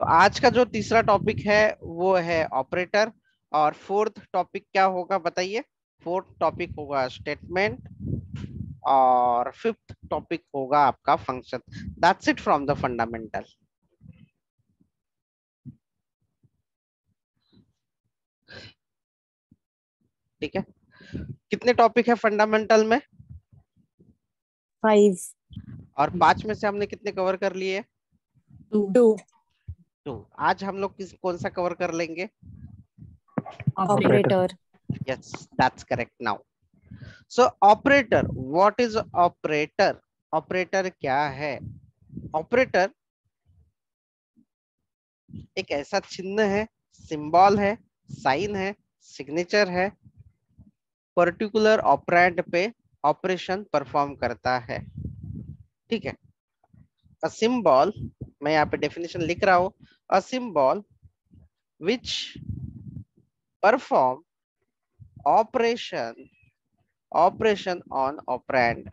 आज का जो तीसरा टॉपिक है वो है ऑपरेटर, और फोर्थ टॉपिक क्या होगा बताइए। फोर्थ टॉपिक होगा स्टेटमेंट, और फिफ्थ टॉपिक होगा आपका function. That's it from the fundamental. ठीक है, कितने टॉपिक है फंडामेंटल में? 5 और 5 में से हमने कितने कवर कर लिए? 2 तो आज हम लोग कौन सा कवर कर लेंगे? Operator yes, that's correct. Now so operator, what is operator? Operator क्या है? ऑपरेटर एक ऐसा चिन्ह है, सिंबल है, साइन है, सिग्नेचर है, पर्टिकुलर ऑपरेंड पे ऑपरेशन परफॉर्म करता है। ठीक है, अ सिंबल, मैं यहाँ पे डेफिनेशन लिख रहा हूं, a symbol which perform operation operation on operand.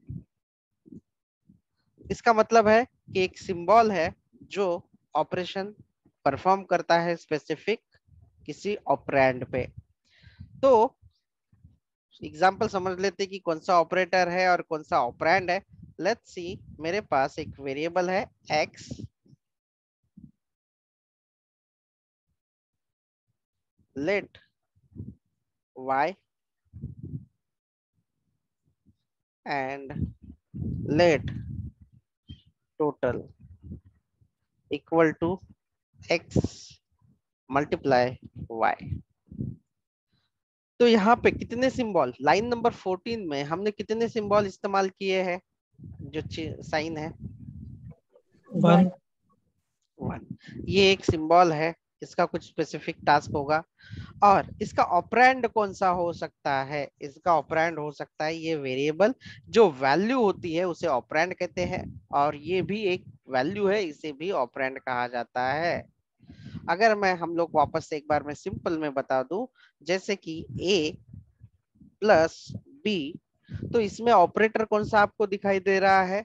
इसका मतलब है कि एक सिंबल है जो ऑपरेशन परफॉर्म करता है स्पेसिफिक किसी ऑपरेंड पे। तो एग्जांपल समझ लेते हैं कि कौन सा ऑपरेटर है और कौन सा ऑपरेंड है। लेट्स सी, मेरे पास एक वेरिएबल है x, let y and let total equal to x multiply y। तो यहाँ पे कितने सिंबल, लाइन नंबर 14 में हमने कितने सिंबल इस्तेमाल किए हैं? जो साइन है 1 1, ये एक सिंबल है, इसका कुछ स्पेसिफिक टास्क होगा। और इसका ऑपरेंड कौन सा हो सकता है? इसका ऑपरेंड हो सकता है ये वेरिएबल, जो वैल्यू होती है उसे ऑपरेंड कहते हैं, और ये भी एक वैल्यू है, इसे भी ऑपरेंड कहा जाता है। अगर मैं हम लोग वापस से एक बार मैं सिंपल में बता दूं, जैसे कि a प्लस b, तो इसमें ऑपरेटर कौन सा आपको दिखाई दे रहा है?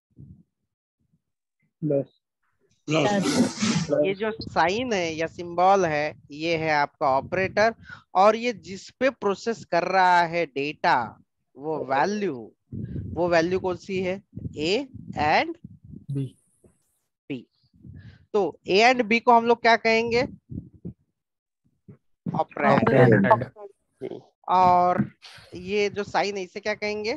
ये जो साइन है या सिंबल है, ये है आपका ऑपरेटर, और ये जिस पे प्रोसेस कर रहा है डेटा, वो वैल्यू कौन सी है? A and B. तो ए एंड बी को हम लोग क्या कहेंगे? ऑपरेंड। और ये जो साइन है इसे क्या कहेंगे?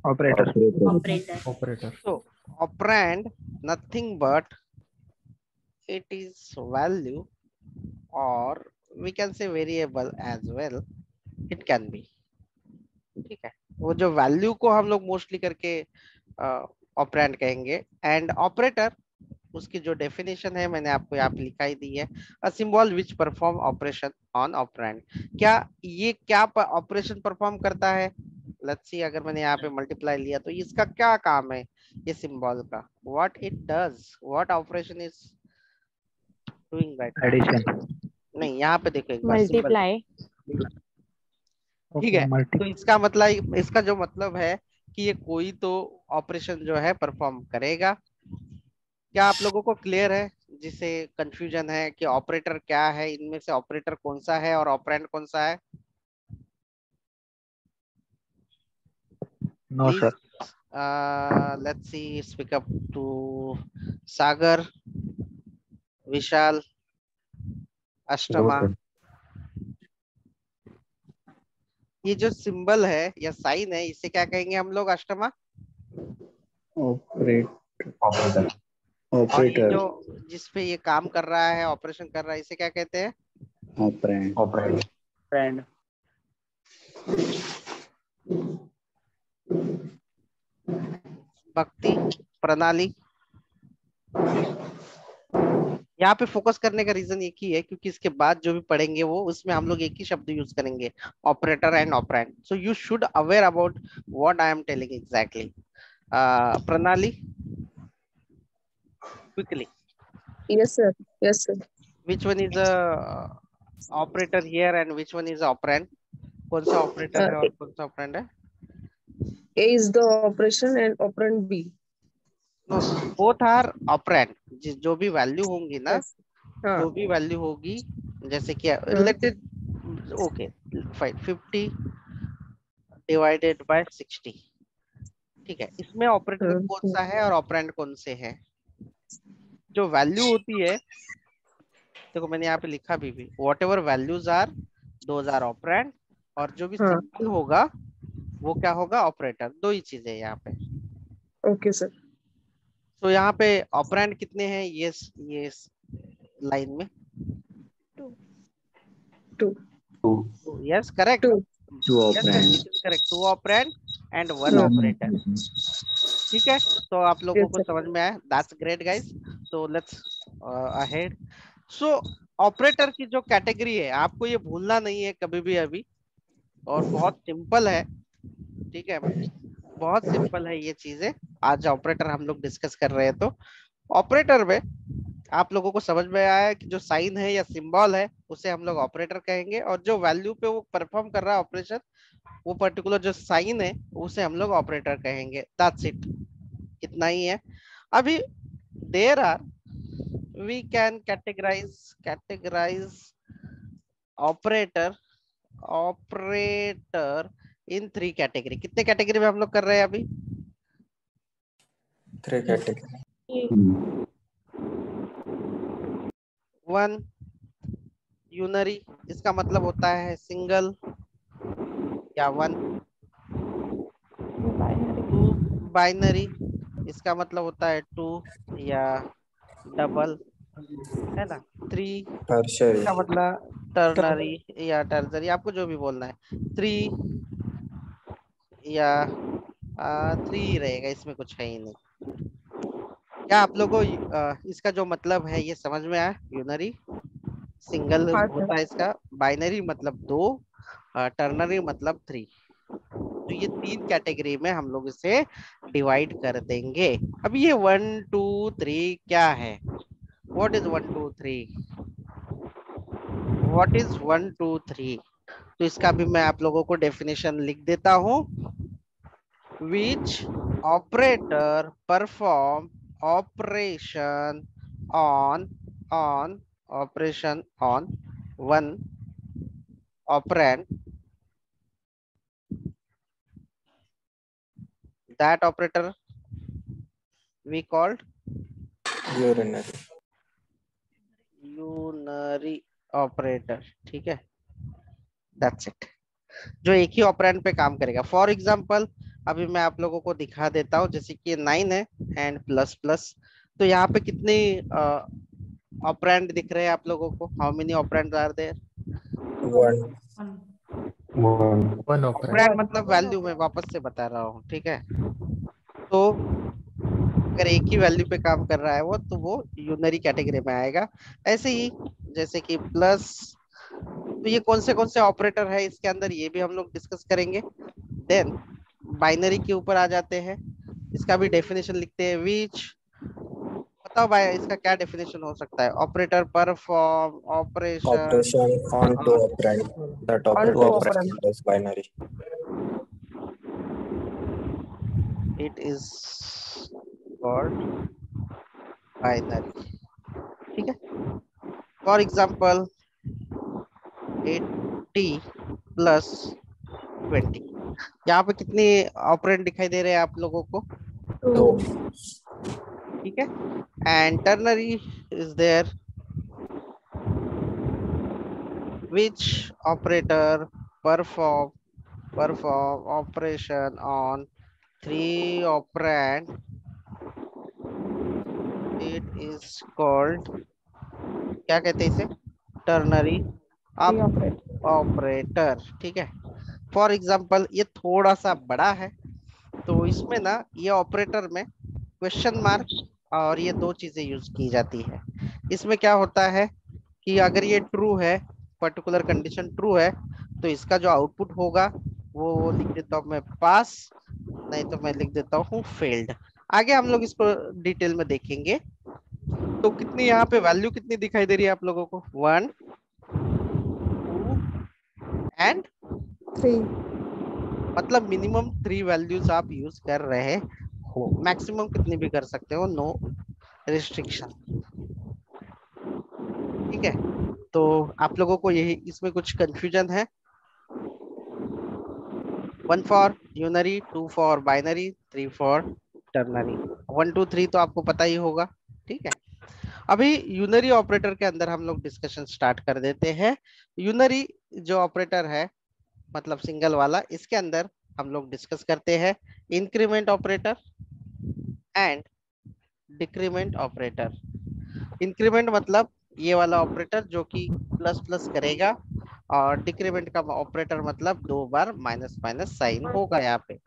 ऑपरेटर तो operand nothing but it is value, or we can say variable as well, it can be। ठीक है, वो जो वैल्यू को हम लोग मोस्टली करके ऑपरेंड कहेंगे। एंड ऑपरेटर, उसकी जो डेफिनेशन है मैंने आपको यहाँ पे लिखाई दी है, a symbol which perform operation on operand. क्या ये क्या ऑपरेशन परफॉर्म करता है? लेट्स सी, अगर मैंने यहाँ पे मल्टीप्लाई लिया तो इसका क्या काम है ये सिंबल का? What it does, what operation is doing right now? Addition. नहीं, यहाँ पे देखो एक बार सिंबल। मल्टीप्लाई ठीक है, तो इसका मतलब, इसका जो मतलब है कि ये कोई तो ऑपरेशन जो है परफॉर्म करेगा। क्या आप लोगों को क्लियर है? जिसे कंफ्यूजन है कि ऑपरेटर क्या है, इनमें से ऑपरेटर कौन सा है और ऑपरेंड कौन सा है? No please sir. Let's see, speak up to Sagar, Vishal, Ashtama. ये जो सिंबल है या साइन है, इसे क्या कहेंगे हम लोग अष्टमा? ऑपरेटर। और ये जो जिसपे ये काम कर रहा है, ऑपरेशन कर रहा है, इसे क्या कहते हैं? ऑपरेंड। भक्ति प्रणाली। यहाँ पे फोकस करने का रीजन एक ही है, क्योंकि इसके बाद जो भी पढ़ेंगे वो उसमें हम लोग एक ही शब्द यूज करेंगे, operator and operand. So you should aware about what I am telling exactly. Pranali, quickly, Yes, sir. Yes, sir. which one is a operator here and which one is operand? कौन सा ऑपरेटर है और कौन सा operand है? A is the operation and operand B. No, both are operand. जो भी value होंगी ना, Yes. हाँ जो भी वैल्यू होगी, जैसे कि let it, okay fine, 50 divided by 60, ठीक है। इसमें ऑपरेटर कौन सा है और ऑपरेंड कौन से है? जो वैल्यू होती है, देखो मैंने यहाँ पे लिखा भी what ever values are those are operand, और जो भी हाँ सिंबल होगा वो क्या होगा? ऑपरेटर। दो ही चीजें यहाँ पे। Okay sir. तो यहाँ पे ऑपरेंड कितने हैं ये लाइन में? Two yes correct, two Two yes operand. It is correct, 2 operand and 1 हाँ One ऑपरेटर। operand. ठीक है, तो आप लोगों यस को सर। समझ में आया? That's great guys. So let's ahead. So operator की जो कैटेगरी है, आपको ये भूलना नहीं है कभी भी अभी, और बहुत सिंपल है, ठीक है, बहुत सिंपल है ये चीजें। आज ऑपरेटर हम लोग डिस्कस कर रहे हैं, तो ऑपरेटर में आप लोगों को समझ में आया है कि जो साइन है या सिंबल है उसे हम लोग ऑपरेटर कहेंगे, और जो वैल्यू पे वो परफॉर्म कर रहा है ऑपरेशन, वो पर्टिकुलर जो साइन है उसे हम लोग ऑपरेटर कहेंगे। दैट्स इट, इतना ही है। अभी there are, we can categorise operator operator in 3 category. कितने कैटेगरी में हम लोग कर रहे हैं अभी? 3 category. 1 यूनरी, इसका मतलब होता है सिंगल या 1। 2 बाइनरी, इसका मतलब होता है 2 या डबल, है ना। 3 Tertiary. इसका मतलब टर्नरी या टर्जरी, आपको जो भी बोलना है। 3 या 3 रहेगा, इसमें कुछ है ही नहीं। क्या आप लोगों को इसका जो मतलब है ये समझ में आया? यूनरी सिंगल हाँ होता सर। है इसका, बाइनरी मतलब 2, टर्नरी मतलब 3। तो ये 3 कैटेगरी में हम लोग इसे डिवाइड कर देंगे। अब ये 1 2 3 क्या है? What is 1 2 3? What is 1 2 3? तो इसका भी मैं आप लोगों को डेफिनेशन लिख देता हूँ। Which operator perform operation on one operand, that operator we called Urinary. Unary operator. ठीक है, दैट्स इट, जो एक ही ऑपरेंड पे काम करेगा। फॉर एग्जांपल अभी मैं आप लोगों को दिखा देता हूँ, जैसे कि 9 है एंड प्लस प्लस, तो यहाँ पे कितने ऑपरेंड दिख रहे हैं आप लोगों को? How many operand are there? 1. One operand. Operand मतलब वैल्यू, मैं वापस से बता रहा हूँ, ठीक है। तो अगर एक ही वैल्यू पे काम कर रहा है वो, तो वो यूनरी कैटेगरी में आएगा। ऐसे ही जैसे कि प्लस, तो ये कौन से ऑपरेटर है इसके अंदर, ये भी हम लोग डिस्कस करेंगे। देन बाइनरी के ऊपर आ जाते हैं, इसका भी डेफिनेशन लिखते हैं। विच, बताओ भाई इसका क्या डेफिनेशन हो सकता है? Operator perform operation Operation on 2 operand. That on operator two is operand. ऑपरेंड। called as binary. It is called binary, ठीक है। फॉर एग्जांपल 80 प्लस 20, यहाँ पे कितने ऑपरेंड दिखाई दे रहे हैं आप लोगों को? 2. ठीक है, and ternary is there. Which operator perform operation on 3 operand, it is called, क्या कहते हैं इसे? टर्नरी ऑपरेटर, ठीक है। फॉर एग्जांपल ये थोड़ा सा बड़ा है, तो इसमें ना ये ऑपरेटर में क्वेश्चन मार्क और ये दो चीजें यूज की जाती है। इसमें क्या होता है कि अगर ये ट्रू है, पर्टिकुलर कंडीशन ट्रू है, तो इसका जो आउटपुट होगा वो लिख देता हूँ मैं पास, नहीं तो मैं लिख देता हूँ फेल्ड। आगे हम लोग इसको डिटेल में देखेंगे। तो कितनी यहाँ पे वैल्यू कितनी दिखाई दे रही है आप लोगों को? 1 2 एंड 3। मतलब मिनिमम 3 वैल्यूज आप यूज कर रहे हो, मैक्सिमम कितनी भी कर सकते हो, नो रिस्ट्रिक्शन। ठीक है, तो आप लोगों को यही इसमें कुछ कंफ्यूजन है? 1 for unary, 2 for binary, 3 for ternary. 1 2 3 तो आपको पता ही होगा। ठीक है, अभी यूनरी ऑपरेटर के अंदर हम लोग डिस्कशन स्टार्ट कर देते हैं। यूनरी जो ऑपरेटर है, मतलब सिंगल वाला, इसके अंदर हम लोग डिस्कस करते हैं increment operator and decrement operator. Increment मतलब ये वाला ऑपरेटर जो कि प्लस प्लस करेगा, और डिक्रीमेंट का ऑपरेटर मतलब 2 बार माइनस माइनस साइन होगा यहाँ पे,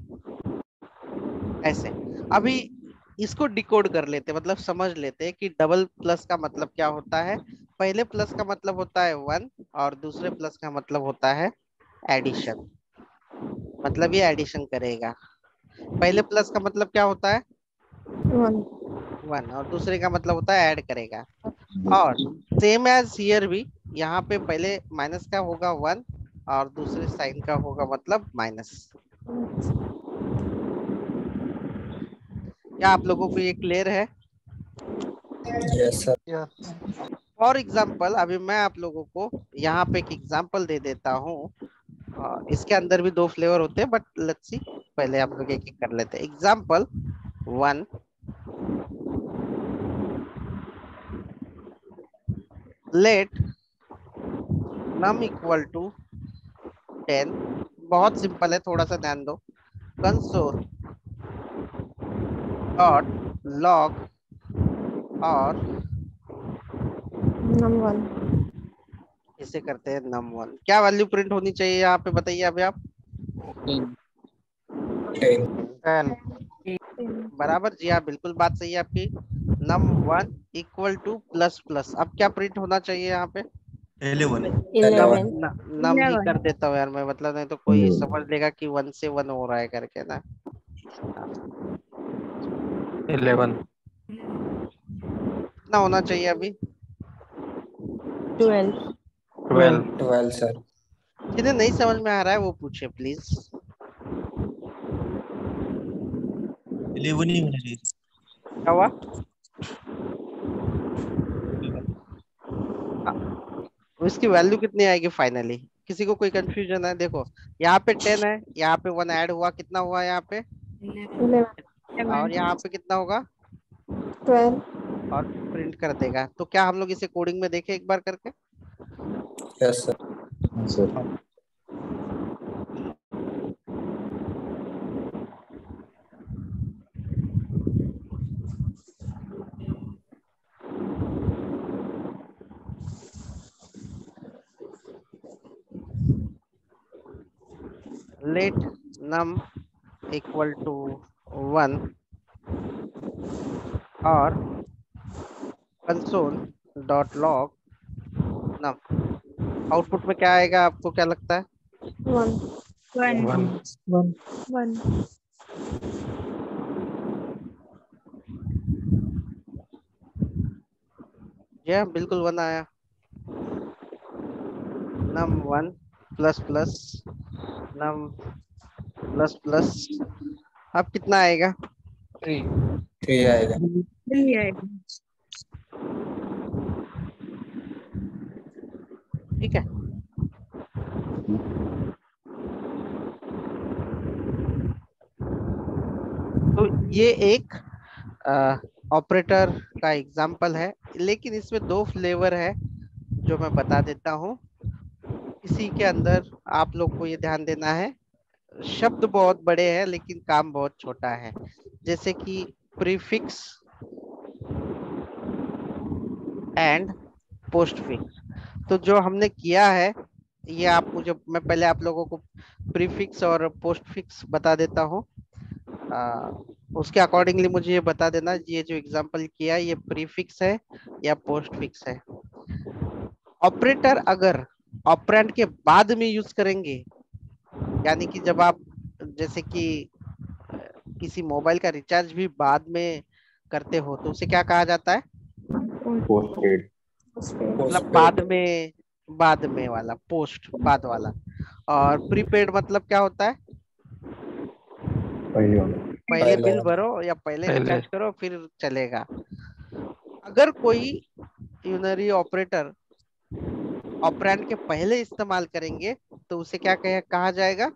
ऐसे। अभी इसको डिकोड कर लेते, मतलब समझ लेते हैं कि डबल प्लस का मतलब क्या होता है। पहले प्लस का मतलब होता है 1, और दूसरे प्लस का मतलब होता है एडिशन, मतलब ये एडिशन करेगा। पहले प्लस का मतलब क्या होता है? 1. 1, और दूसरे का मतलब होता है ऐड करेगा। और सेम एज हियर भी, यहाँ पे पहले माइनस का होगा 1, और दूसरे साइन का होगा मतलब माइनस। क्या आप लोगों को ये क्लियर है? Yes, sir. फॉर एग्जाम्पल अभी मैं आप लोगों को यहाँ पे एक एग्जाम्पल दे देता हूँ। इसके अंदर भी 2 फ्लेवर होते हैं, बट लेट्स सी, पहले आप लोग एक एक कर लेते हैं। Example 1, let num equal to 10। बहुत सिंपल है, थोड़ा सा ध्यान दो। कंसोल डॉट लॉग और Num 1. इसे करते हैं num1। क्या वैल्यू प्रिंट होनी चाहिए यहाँ पे, बताइए अभी आप। 10. 10। 10. बराबर जी हाँ, बिल्कुल बात सही है आपकी। num1 equal two plus plus, अब क्या प्रिंट होना चाहिए यहाँ पे? 11। 11. नम ही 11. कर देता हूँ यार मैं, मतलब नहीं तो कोई समझ लेगा कि 1 से 1 हो रहा है करके ना। 11। कितना होना चाहिए अभी? 12. 12। 12, sir. जिन्हें नहीं समझ में आ रहा है वो पूछे प्लीज। 11 ही होना चाहिए। क्या हुआ? 11। तो इसकी वैल्यू कितनी आएगी फाइनली? किसी को कोई कंफ्यूजन है? देखो, यहाँ पे 10 है, यहाँ पे 1 ऐड हुआ, कितना हुआ यहाँ पे? 11. और यहाँ पे कितना होगा? 12. और प्रिंट कर देगा। तो क्या हम लोग इसे कोडिंग में देखें एक बार करके? Yes, sir. हाँ। लेट num इक्वल टू 1 और console dot log num। Output में क्या आएगा, आपको क्या लगता है? 1. 1। 1. जी बिल्कुल 1 आया। num1 plus plus num plus plus, अब कितना आएगा? 3 आएगा. 3 आएगा. ठीक है, तो ये एक ऑपरेटर का एग्जांपल है, लेकिन इसमें 2 फ्लेवर है जो मैं बता देता हूँ। इसी के अंदर आप लोग को ये ध्यान देना है, शब्द बहुत बड़े हैं लेकिन काम बहुत छोटा है। जैसे कि प्रीफिक्स एंड पोस्टफिक्स। तो जो हमने किया है, ये आप मुझे, मैं पहले आप लोगों को प्रीफिक्स और पोस्टफिक्स बता देता हूँ। उसके अकॉर्डिंगली मुझे ये बता देना, ये जो एग्जांपल किया ये प्रीफिक्स है या पोस्टफिक्स है। ऑपरेटर अगर ऑपरेंड के बाद में यूज करेंगे, यानी कि जब आप, जैसे कि किसी मोबाइल का रिचार्ज भी बाद में करते हो, तो उसे क्या कहा जाता है? पोस्टपेड। मतलब Postpaid. बाद में वाला, पोस्ट बाद वाला। और प्रीपेड मतलब क्या होता है? पहले वाला। पहले पहले बिल वाला. भरो या पहले पहले। रिचार्ज करो फिर चलेगा। अगर कोई यूनरी ऑपरेटर ऑपरेंड के पहले इस्तेमाल करेंगे तो उसे क्या कहा जाएगा?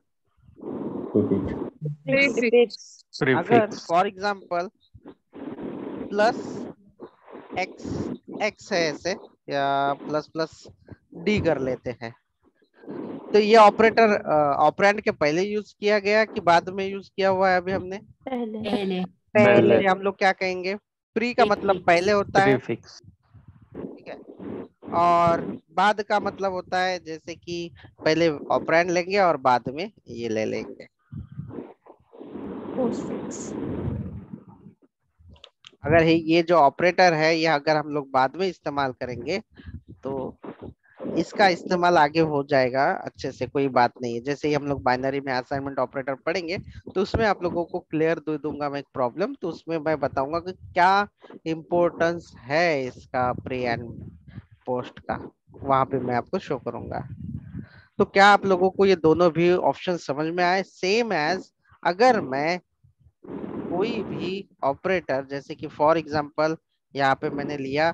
Prefix. अगर Prefix. For example plus X X है ऐसे, या प्लस प्लस डी कर लेते हैं, तो ये ऑपरेटर ऑपरेंड के पहले यूज किया गया कि बाद में यूज किया हुआ है अभी हमने? पहले. पहले. ये हम लोग क्या कहेंगे? प्री का मतलब पहले होता है, Prefix. ठीक है, और बाद का मतलब होता है जैसे कि पहले ऑपरेंड लेंगे और बाद में ये ले लेंगे। Postfix. अगर ये जो ऑपरेटर है ये अगर हम लोग बाद में इस्तेमाल करेंगे तो इसका इस्तेमाल आगे हो जाएगा अच्छे से, कोई बात नहीं है। जैसे ही हम लोग बाइनरी में असाइनमेंट ऑपरेटर पढ़ेंगे तो उसमें आप लोगों को क्लियर दे दूंगा मैं एक प्रॉब्लम, तो उसमें मैं बताऊंगा कि क्या इम्पोर्टेंस है इसका प्री एंड पोस्ट का, वहां पे मैं आपको शो करूंगा। तो क्या आप लोगों को ये दोनों भी ऑप्शन समझ में आए? सेम एज अगर मैं कोई भी ऑपरेटर, जैसे कि फॉर एग्जांपल यहाँ पे मैंने लिया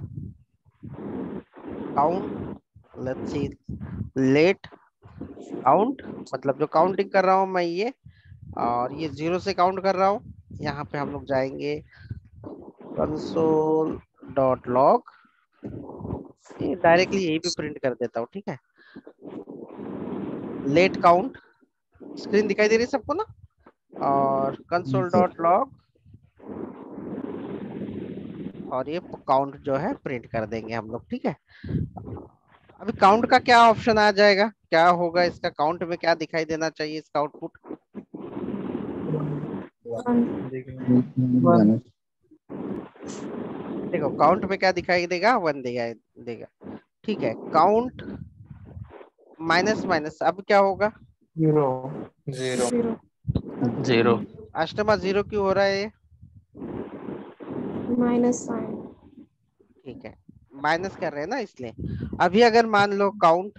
count, let's see let count, मतलब जो काउंटिंग कर रहा हूँ मैं ये, और ये 0 से काउंट कर रहा हूँ। यहाँ पे हम लोग जाएंगे कंसोल डॉट लॉग, डायरेक्टली यही पे प्रिंट कर देता हूँ, ठीक है। लेट काउंट, स्क्रीन दिखाई दे रही है सबको ना, और कंसोल डॉट लॉग, और ये काउंट जो है प्रिंट कर देंगे हम लोग, ठीक है। अभी काउंट का क्या ऑप्शन आ जाएगा, क्या होगा इसका? काउंट में क्या दिखाई देना चाहिए इसका आउटपुट? देखो काउंट में क्या दिखाई देगा? 1 देगा देगा, ठीक है। काउंट माइनस माइनस अब क्या होगा? 0. 0. अष्टमा 0 क्यों हो रहा है ये? Minus sign. ठीक है, माइनस कर रहे हैं ना इसलिए। अभी अगर मान लो काउंट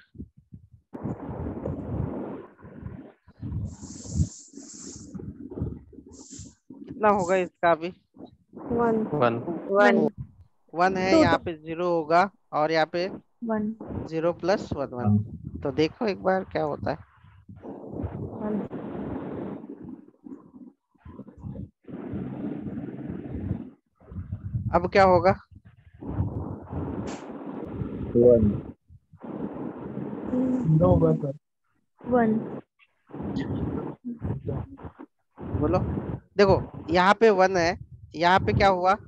कितना होगा इसका? अभी 1. 1. 1 है, Two. यहाँ पे 0 होगा, और यहाँ पे 1. 0 प्लस 1 1। तो देखो एक बार क्या होता है। 1. अब क्या होगा? 1. बोलो। देखो यहाँ पे 1 है, यहाँ पे क्या हुआ?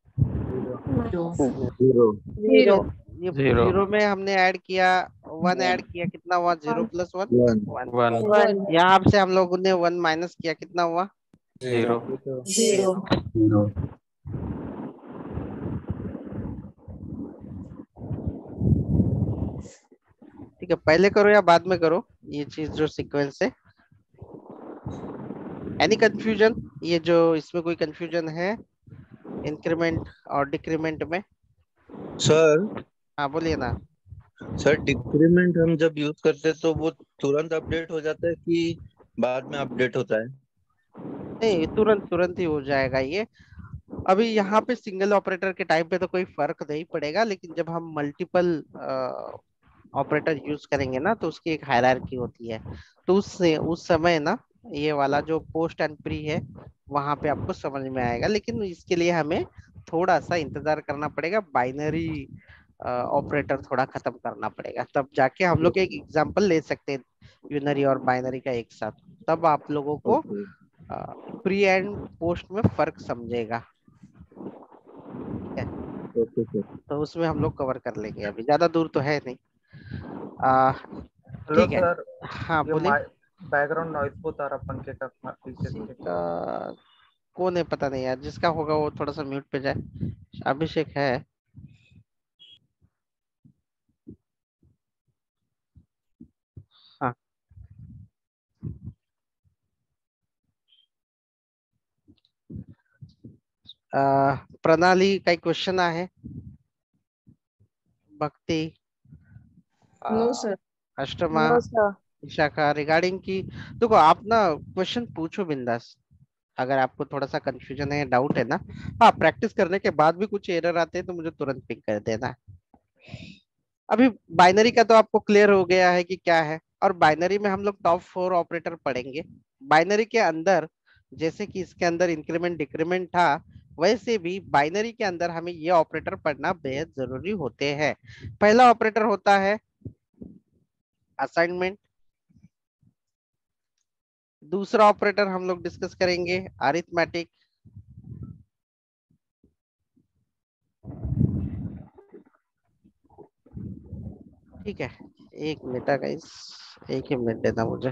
0. ये 0. 0 में हमने ऐड किया 1, ऐड किया कितना हुआ? 0 प्लस 1 1। 1. 1. यहाँ से हम लोगों ने 1 माइनस किया, कितना हुआ? 0. 0. ठीक है, पहले करो या बाद में करो ये चीज जो सीक्वेंस है? Any confusion? ये जो इसमें कोई कंफ्यूजन है इंक्रीमेंट और डिक्रीमेंट में? सर हाँ बोलिए ना। सर डिक्रीमेंट हम जब यूज करते हैं तो वो तुरंत अपडेट हो जाता है कि बाद में अपडेट होता है? नहीं, तुरंत तुरंत ही हो जाएगा ये। अभी यहाँ पे सिंगल ऑपरेटर के टाइम पे तो कोई फर्क नहीं पड़ेगा, लेकिन जब हम मल्टीपल ऑपरेटर यूज करेंगे ना तो उसकी एक हायरार्की होती है, तो उससे उस समय ना ये वाला जो पोस्ट एंड प्री है वहां पे आपको समझ में आएगा, लेकिन इसके लिए हमें थोड़ा सा इंतजार करना पड़ेगा। बाइनरी ऑपरेटर थोड़ा खत्म करना पड़ेगा, तब जाके हम लोग एक एग्जांपल ले सकते हैं यूनरी और बाइनरी का एक साथ, तब आप लोगों को प्री एंड पोस्ट में फर्क समझेगा, ठीक है। Okay sir. तो उसमें हम लोग कवर कर लेंगे, अभी ज्यादा दूर तो है नहीं। हेलो ठीक है, सर, हाँ ये बोलिए। बैकग्राउंड नॉइज बहुत आ रहा पंखे का पीछे किसी से। का कौन है पता नहीं यार, जिसका होगा वो थोड़ा सा म्यूट पे जाए। अभिषेक है? हाँ। प्रणाली काही क्वेश्चन आहे? Bhakti, No, sir. Ashtama, No, sir. शाखा रिगार्डिंग की, देखो आप ना क्वेश्चन पूछो बिंदास, अगर आपको थोड़ा सा कंफ्यूजन है, डाउट है ना। हाँ, प्रैक्टिस करने के बाद भी कुछ एरर आते हैं तो मुझे तुरंत पिक कर देना। अभी बाइनरी का तो आपको क्लियर हो गया है कि क्या है, और बाइनरी में हम लोग टॉप 4 ऑपरेटर पढ़ेंगे। बाइनरी के अंदर जैसे कि इसके अंदर इंक्रीमेंट डिक्रीमेंट था, वैसे भी बाइनरी के अंदर हमें ये ऑपरेटर पढ़ना बेहद जरूरी होते हैं। पहला ऑपरेटर होता है असाइनमेंट। दूसरा ऑपरेटर हम लोग डिस्कस करेंगे अरिथमेटिक। ठीक है, एक मिनट गाइस, एक ही मिनट देना मुझे।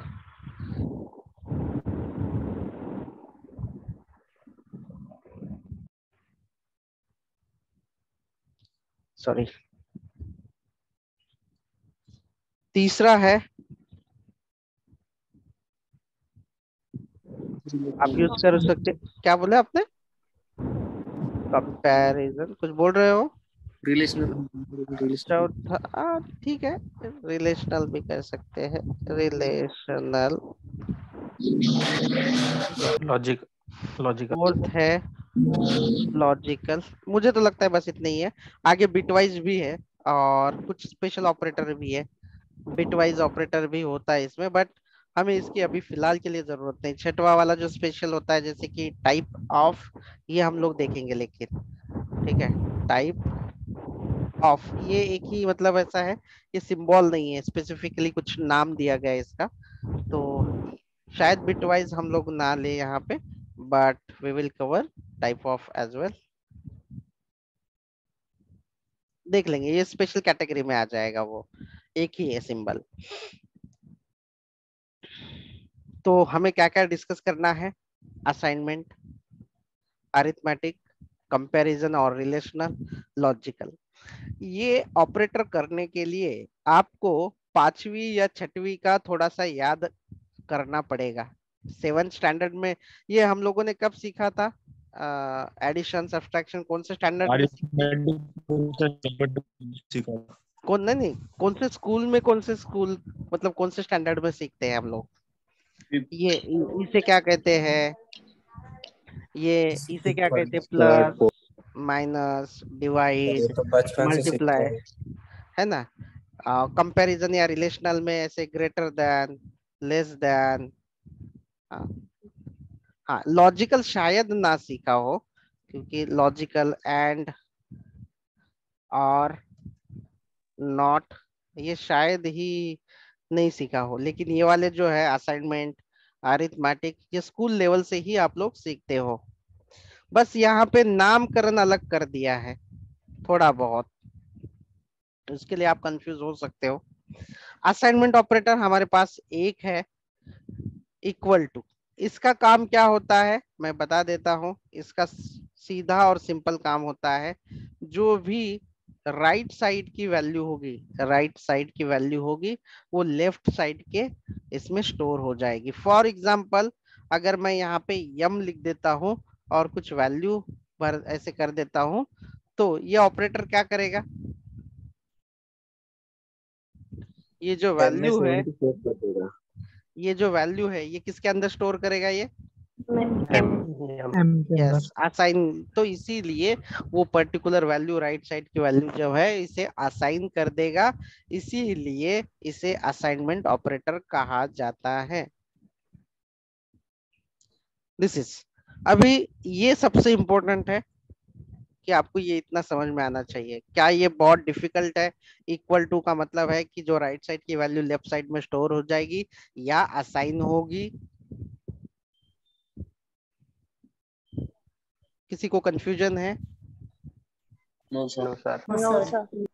सॉरी। तीसरा है, आप यूज कर सकते, क्या बोले आपने? कंपैरिजन कुछ बोल रहे हो? रिलेशनल चौथा ठीक है, रिलेशनल भी कर सकते हैं, रिलेशनल। Logic logical. फोर्थ है लॉजिकल। मुझे तो लगता है बस इतना ही है। आगे बिटवाइज भी है और कुछ स्पेशल ऑपरेटर भी है। बिटवाइज ऑपरेटर भी होता है इसमें, बट हमें इसकी अभी फिलहाल के लिए जरूरत नहीं। छठवा वाला जो स्पेशल होता है जैसे कि टाइप ऑफ, ये हम लोग देखेंगे लेकिन। ठीक है, टाइप ऑफ ये एक ही मतलब ऐसा है, ये सिंबल नहीं है, स्पेसिफिकली कुछ नाम दिया गया है इसका। तो शायद बिटवाइज हम लोग ना ले यहाँ पे, but we will cover type of as well. देख लेंगे, ये स्पेशल कैटेगरी में आ जाएगा, वो एक ही है सिंबल। तो हमें क्या क्या डिस्कस करना है? असाइनमेंट, अरिथमेटिक, कंपैरिजन और रिलेशनल, लॉजिकल। ये ऑपरेटर करने के लिए आपको पांचवी या छठवीं का थोड़ा सा याद करना पड़ेगा। 7th स्टैंडर्ड में ये हम लोगों ने कब सीखा था? एडिशन सब्सट्रैक्शन कौन से स्टैंडर्ड में सीखते हैं? कौन नहीं नहीं, कौन से स्कूल में, कौन से स्कूल मतलब कौन से स्टैंडर्ड में सीखते हैं हम लोग? ये इसे क्या कहते हैं? ये इसे क्या कहते हैं? प्लस, माइनस, डिवाइड, ये तो बचपन से सीखते मल्टीप्लाई, हैं। है ना? कंपैरिजन या रिलेशनल में ऐसे ग्रेटर देन, लेस देन। हाँ, हाँ लॉजिकल शायद ना सीखा हो, क्योंकि लॉजिकल एंड और नॉट ये शायद ही नहीं सीखा हो, लेकिन ये वाले जो है असाइनमेंट, अरिथमेटिक, ये स्कूल लेवल से ही आप लोग सीखते हो। बस यहाँ पे नामकरण अलग कर दिया है थोड़ा बहुत, उसके लिए आप कंफ्यूज हो सकते हो। असाइनमेंट ऑपरेटर हमारे पास एक है, इक्वल टू। इसका काम क्या होता है मैं बता देता हूं। इसका सीधा और सिंपल काम होता है, जो भी राइट साइड की वैल्यू होगी, राइट साइड की वैल्यू होगी, वो लेफ्ट साइड के इसमें स्टोर हो जाएगी। फॉर एग्जांपल, अगर मैं यहाँ पे यम लिख देता हूँ और कुछ वैल्यू पर ऐसे कर देता हूँ, तो ये ऑपरेटर क्या करेगा? ये जो एम में वैल्यू है, 74 कर देगा। ये जो वैल्यू है, ये किसके अंदर स्टोर करेगा? ये एम एम यस, असाइन। तो इसीलिए वो पर्टिकुलर वैल्यू राइट साइड की वैल्यू जो है इसे असाइन कर देगा, इसीलिए इसे असाइनमेंट ऑपरेटर कहा जाता है। दिस इज, अभी ये सबसे इंपॉर्टेंट है कि आपको ये इतना समझ में आना चाहिए। क्या ये बहुत डिफिकल्ट है? इक्वल टू का मतलब है कि जो राइट साइड की वैल्यू लेफ्ट साइड में स्टोर हो जाएगी या असाइन होगी। किसी को कंफ्यूजन है? No no sir. Sir. No sir.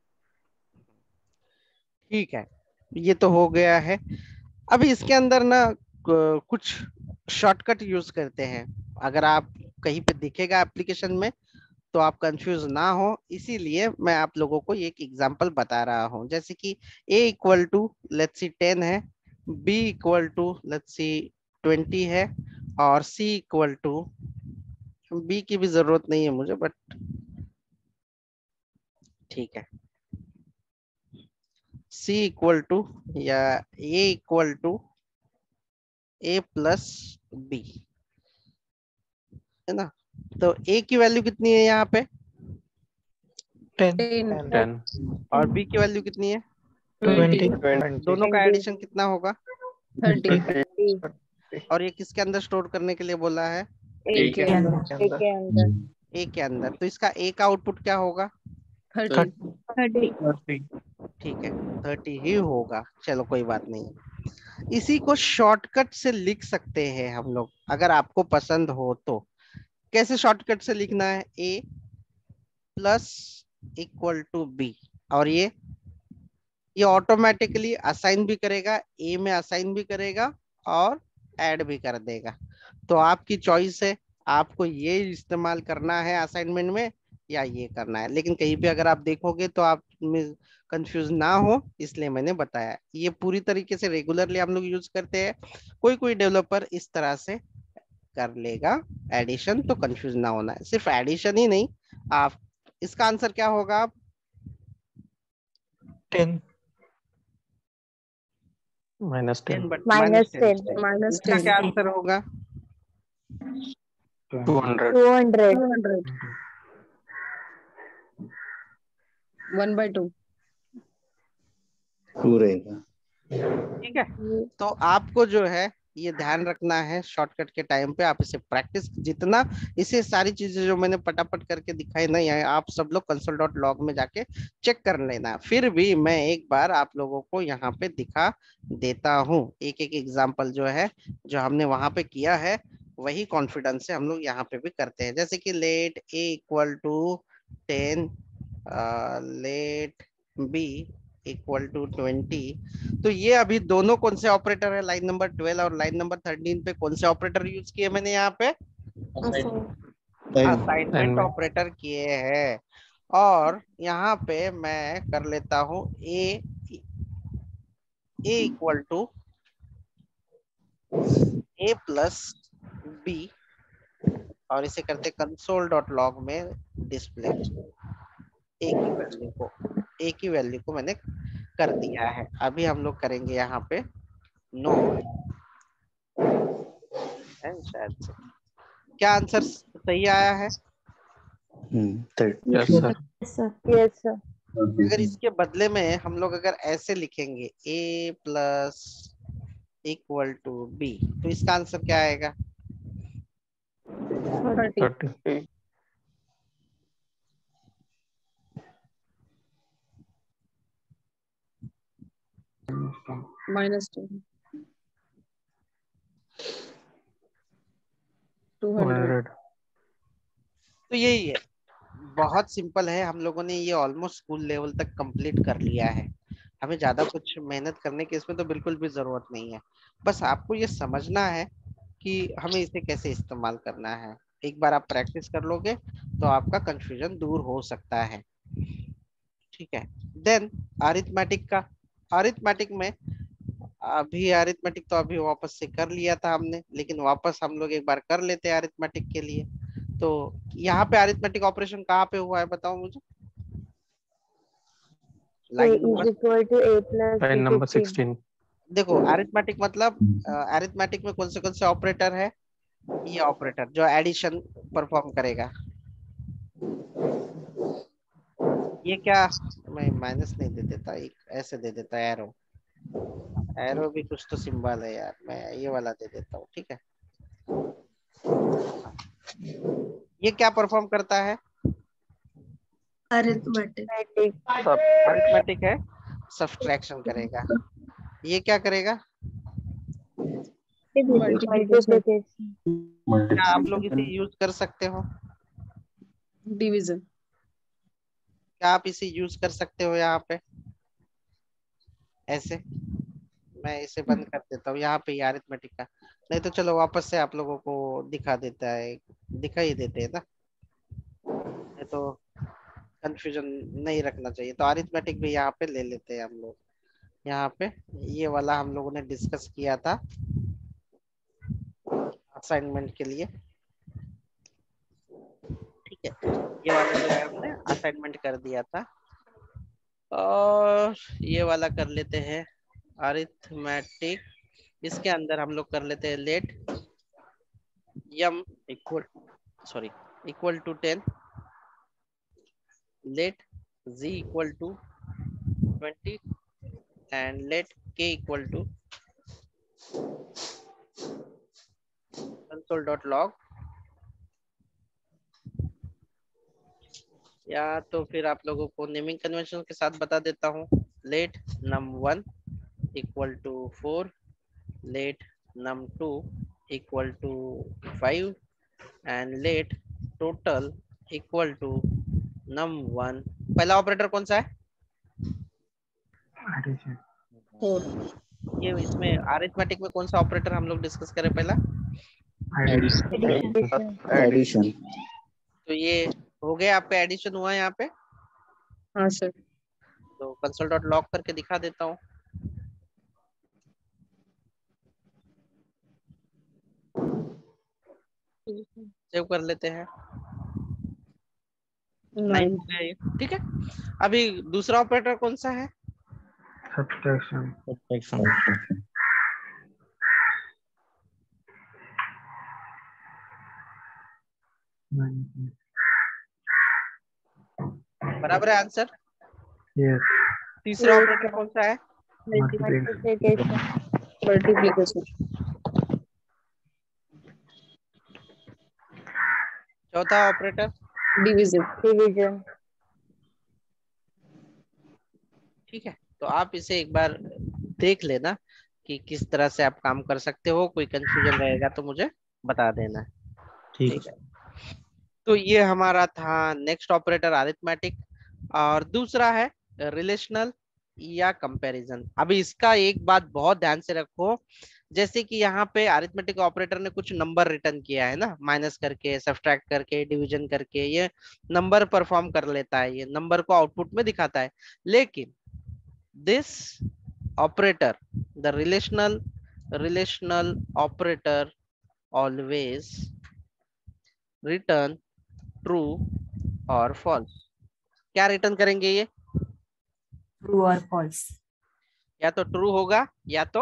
ठीक है, ये तो हो गया है। अभी इसके अंदर ना कुछ शॉर्टकट यूज करते हैं। अगर आप कहीं पे दिखेगा एप्लीकेशन में तो आप कंफ्यूज ना हो, इसीलिए मैं आप लोगों को एक एग्जांपल बता रहा हूं। जैसे कि a equal to let's see 10 है, b equal to let's see 20 है, और c इक्वल टू, b की भी जरूरत नहीं है मुझे बट ठीक है, c इक्वल टू या a equal to a plus b, है ना? तो a की वैल्यू कितनी है यहाँ पे? 10 10 और बी की वैल्यू कितनी है? 20 दोनों का एडिशन कितना होगा? 30 और ये किसके अंदर स्टोर करने के लिए बोला है? एक के अंदर ए के अंदर। तो इसका ए का आउटपुट क्या होगा? 30 ठीक है, 30 ही होगा। चलो कोई बात नहीं। इसी को शॉर्टकट से लिख सकते हैं हम लोग, अगर आपको पसंद हो तो। कैसे शॉर्टकट से लिखना है? A plus equal to B, और ये ऑटोमेटिकली असाइन भी करेगा, ए में असाइन भी करेगा और ऐड भी कर देगा। तो आपकी चॉइस है, आपको ये इस्तेमाल करना है असाइनमेंट में या ये करना है। लेकिन कहीं पे अगर आप देखोगे तो आप कंफ्यूज ना हो, इसलिए मैंने बताया। ये पूरी तरीके से रेगुलरली हम लोग यूज करते हैं। कोई कोई डेवलपर इस तरह से कर लेगा एडिशन, तो कंफ्यूज ना होना है। सिर्फ एडिशन ही नहीं, आप इसका आंसर क्या होगा? 10 -10 बट -10 इसका क्या आंसर होगा? 200 200 1/2 2 रहेगा। ठीक है, तो आपको जो है ये ध्यान रखना है शॉर्टकट के टाइम पे। आप इसे प्रैक्टिस जितना, इसे सारी चीजें जो मैंने पटापट करके दिखाई ना, यहाँ आप सब लोग console.log में जाके चेक कर लेना। फिर भी मैं एक बार आप लोगों को यहाँ पे दिखा देता हूँ, एक एक एग्जाम्पल जो है, जो हमने वहां पे किया है, वही कॉन्फिडेंस से हम लोग यहाँ पे भी करते हैं। जैसे कि let A equal to 10, let B equal to 20। तो ये अभी दोनों कौन से ऑपरेटर है? लाइन नंबर 12 और लाइन नंबर 13 पे कौन से ऑपरेटर यूज किए मैंने यहाँ पे? असाइनमेंट ऑपरेटर किए हैं। और यहाँ पे मैं कर लेता हूँ A equal to A plus B, और इसे करते console.log में डिस्प्ले। ए की वैल्यू को मैंने कर दिया है। अभी हम लोग करेंगे यहाँ पे नो, शायद से क्या आंसर सही आया है? यस सर yes sir अगर इसके बदले में हम लोग अगर ऐसे लिखेंगे A plus equal to B, तो इसका आंसर क्या आएगा? 30 -2 200 200 तो यही है, बहुत सिंपल है। हम लोगों ने ये ऑलमोस्ट स्कूल लेवल तक कंप्लीट कर लिया है। हमें ज्यादा कुछ मेहनत करने की इसमें तो बिल्कुल भी जरूरत नहीं है। बस आपको ये समझना है कि हमें इसे कैसे इस्तेमाल करना है। एक बार आप प्रैक्टिस कर लोगे तो आपका कंफ्यूजन दूर हो सकता है। ठीक है, देन अरिथमेटिक में अभी अरिथमेटिक तो अभी वापस से कर लिया था हमने, लेकिन वापस हम लोग एक बार कर लेते हैं अरिथमेटिक के लिए। तो यहाँ पे अरिथमेटिक ऑपरेशन कहाँ पे हुआ है बताओ मुझे? a line is equal to a plus line b number 15 16 देखो, अरिथमेटिक मतलब अरिथमेटिक में कौन से ऑपरेटर है? ये ऑपरेटर जो एडिशन परफॉर्म करेगा। ये क्या, मैं माइनस नहीं दे देता, एक ऐसे दे देता एरो। एरो भी कुछ तो सिंबल है यार, मैं ये वाला दे देता हूँ। ठीक है, ये क्या परफॉर्म करता है? अरिथमेटिक है, सब्सट्रैक्शन करेगा। ये क्या करेगा? multiplication क्या आप लोग इसे यूज कर सकते हो? डिवीजन क्या आप इसे यूज कर सकते हो यहाँ पे ऐसे? मैं इसे बंद कर देता हूँ यहाँ पे ये अरिथमेटिक का। नहीं तो चलो वापस से आप लोगों को दिखा देता है, दिखा ही देते हैं ना, नहीं तो कंफ्यूजन नहीं रखना चाहिए। तो अरिथमेटिक भी यहाँ पे ले लेते हैं हम लोग। यहाँ पे ये वाला हम लोगों ने डिस्कस किया था असाइनमेंट के लिए। ठीक है, ये वाला जो है हमने असाइनमेंट कर दिया था। और ये वाला कर लेते हैं अरिथमेटिक। इसके अंदर हम लोग कर लेते हैं लेट यम equal to 10, let z equal to 20 and let k equal to console.log, या तो फिर आप लोगों को नेमिंग कन्वेंशन के साथ बता देता हूँ. Let num1 equal to 4, let num2 equal to 5 and let total equal to num1. पहला ऑपरेटर कौन सा है? फोर. ये इसमें अरिथमेटिक में कौन सा ऑपरेटर हम लोग डिस्कस करें पहला? एडिशन. तो ये हो गया, आपका एडिशन हुआ है यहाँ पे. हाँ सर. तो console.log करके दिखा देता हूँ. सेव कर लेते हैं. 9 हो गया ये. ठीक है. अभी दूसरा ऑपरेटर कौन सा है? Subtraction. बराबर है आंसर. Yes. तीसरा ऑपरेटर कौन सा है? मल्टीप्लिकेशन. मल्टीप्लीकेशन. चौथा ऑपरेटर डिवीजन. डिवीजन. ठीक है. तो आप इसे एक बार देख लेना कि किस तरह से आप काम कर सकते हो. कोई कंफ्यूजन रहेगा तो मुझे बता देना. ठीक है. तो ये हमारा था नेक्स्ट ऑपरेटर अरिथमेटिक, और दूसरा है रिलेशनल या कंपैरिजन. अभी इसका एक बात बहुत ध्यान से रखो, जैसे कि यहाँ पे अरिथमेटिक ऑपरेटर ने कुछ नंबर रिटर्न किया है ना, माइनस करके, सब्ट्रैक्ट करके, डिवीजन करके, ये नंबर परफॉर्म कर लेता है, ये नंबर को आउटपुट में दिखाता है. लेकिन this operator, the relational operator always return true और फॉल्स. क्या रिटर्न करेंगे ये? ट्रू और फॉल्स. या तो ट्रू होगा, या तो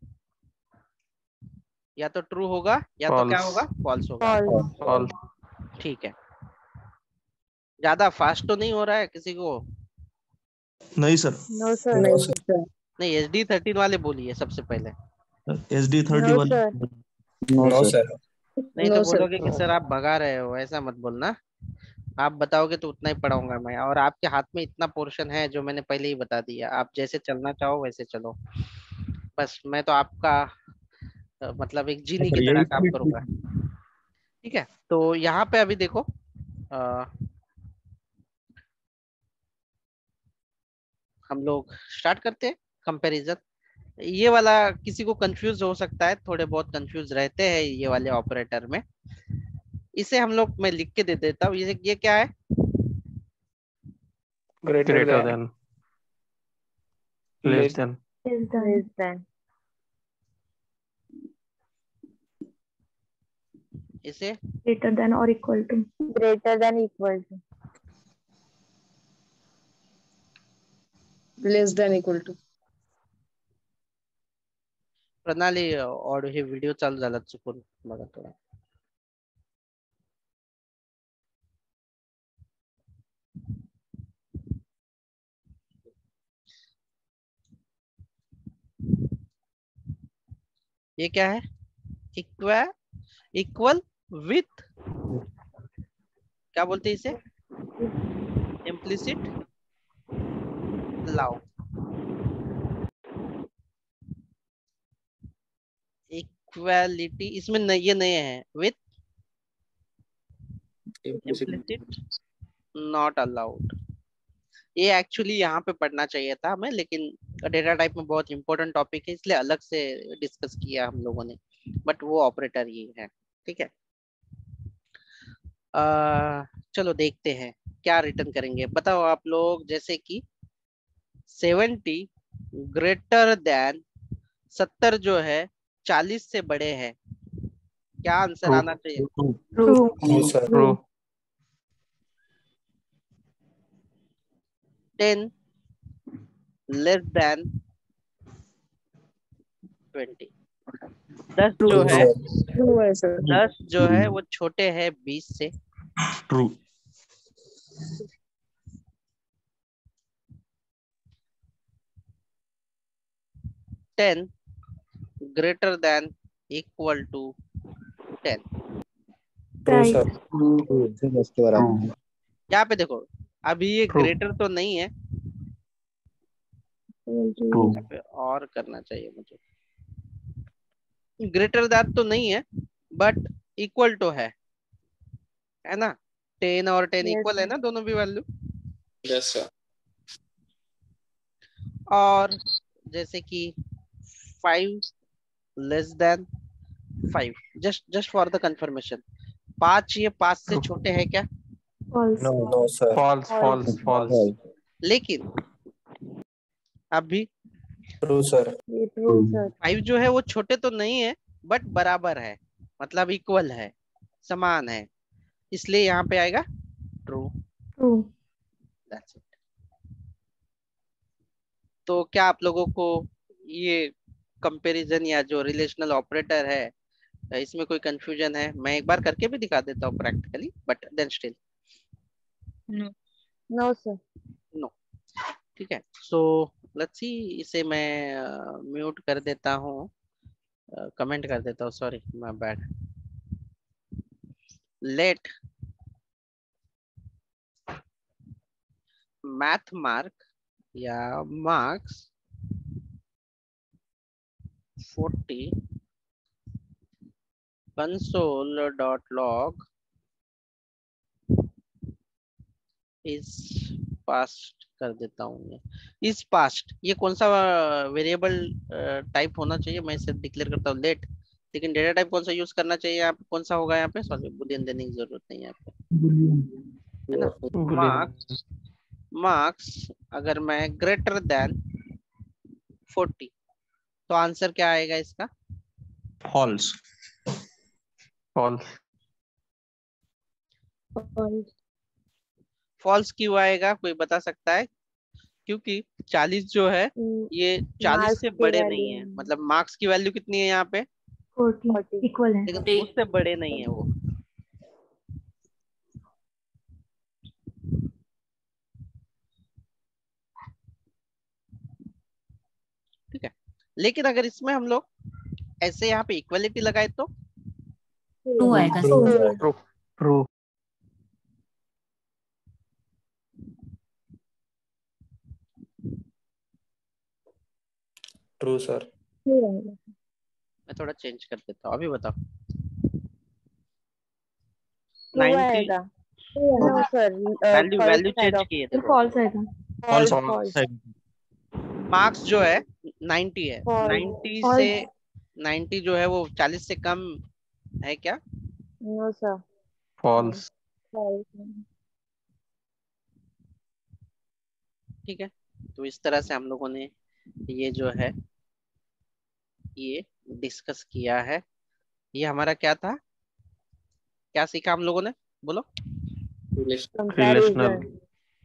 ट्रू होगा, या तो क्या False. होगा? फॉल्स होगा. फॉल्स. False. ठीक है. ज्यादा फास्ट तो नहीं हो रहा है किसी को? नहीं सर. No sir. नहीं सर. नहीं, SD13 वाले बोलिए सबसे पहले. SD30 नो वाले. सर. No sir. नहीं No, तो sir. बोलोगे कि सर आप भगा रहे हो, ऐसा मत बोलना. आप बताओगे तो उतना ही पढ़ाऊंगा मैं, और आपके हाथ में इतना पोर्शन है जो मैंने पहले ही बता दिया. आप जैसे चलना चाहो वैसे चलो. बस मैं तो आपका मतलब एक जीनी की तरह काम करूंगा. ठीक है. तो यहाँ पे अभी देखो, हम लोग स्टार्ट करते हैं कंपैरिजन. ये वाला किसी को कंफ्यूज हो सकता है, थोड़े बहुत कंफ्यूज रहते हैं ये वाले ऑपरेटर में. इसे हम लोग, मैं लिख के दे देता हूँ. ये क्या है? Greater than. Less than. Less than. इसे Greater than or equal to. Greater than equal to. Less than equal to. प्रणाली और हे व्हिडिओ चालू झाला चुकून बघा थोडा. ये क्या है? इक्वल विथ, क्या बोलते हैं इसे? Implicit allow. इक्वालिटी इसमें ये नए हैं. With implicit not allowed. ये एक्चुअली यहाँ पे पढ़ना चाहिए था हमें, लेकिन डेटा टाइप में बहुत इंपॉर्टेंट टॉपिक है इसलिए अलग से डिस्कस किया हम लोगों ने. बट वो ऑपरेटर ही है. ठीक है. चलो देखते हैं क्या रिटर्न करेंगे. बताओ आप लोग. जैसे कि 70 ग्रेटर देन 70 जो है 40 से बड़े हैं, क्या आंसर True. आना चाहिए? True. No sir. True. 10 less than 20. 10 जो है, ट्रू है सर. 10 जो है वो छोटे है 20 से. True. 10 greater than equal to 10? Right. उसके बराबर है। यहाँ पे देखो अभी ये True. ग्रेटर तो नहीं है, True. यहाँ पे और करना चाहिए मुझे। ग्रेटर दैट तो नहीं है बट इक्वल टू है ना? 10 और 10 Yes, इक्वल है sir. ना, दोनों भी वैल्यू। Yes sir. और जैसे कि 5 less than 5, just for the confirmation, 5 ये 5 से True. छोटे है क्या? False. No sir. False. False. False. False. लेकिन अभी ट्रू सर। ये true, sir. 5 जो है वो छोटे तो नहीं है बट बराबर है, मतलब इक्वल है, समान है, इसलिए यहाँ पे आएगा ट्रू। True. That's it. तो क्या आप लोगों को ये कंपैरिजन या जो रिलेशनल ऑपरेटर है इसमें कोई कंफ्यूजन है? मैं एक बार करके भी दिखा देता हूँ practically, but then still No, sir. No. ठीक है, सो लेट्स सी, इसे मैं म्यूट कर देता हूँ, कमेंट कर देता हूँ, sorry my bad. Let math mark या मार्क्स 40 console.log इज पास्ट कर देता हूँ। ये इज पास्ट, ये कौन सा वेरिएबल टाइप होना चाहिए? मैं इसे डिक्लेयर करता हूँ लेट, लेकिन डेटा टाइप कौन सा यूज करना चाहिए यहाँ पे? कौन सा होगा यहाँ पे? सॉरी, बुलियन देने की जरूरत नहीं है यहाँ पे, है ना? मार्क्स, मार्क्स अगर मैं ग्रेटर देन 40 तो आंसर क्या आएगा इसका? False. False. False. फॉल्स क्यों आएगा, कोई बता सकता है? क्योंकि 40 जो है ये 40 Marks से की बड़े value नहीं है, नहीं है। मतलब मार्क्स की वैल्यू कितनी है यहाँ पे? 40. Equal है. लेकिन उससे बड़े नहीं है वो। ठीक है, लेकिन अगर इसमें हम लोग ऐसे यहाँ पे इक्वलिटी लगाए तो True आएगा. True. True. True sir. True आएगा. मैं थोड़ा चेंज कर देता हूँ, अभी बताओ। True 90 आएगा. No, sir. Value False value change आएगा. किए फिर देखो। false आएगा. False. False. False. मार्क्स जो है 90 है, False. 90 False. से 90 जो है वो 40 से कम है क्या? No, sir. False. False. ठीक है, तो इस तरह से हम लोगों ने ये जो है ये डिस्कस किया है। ये हमारा क्या था, क्या सीखा हम लोगों ने? बोलो। Relational. Comparison.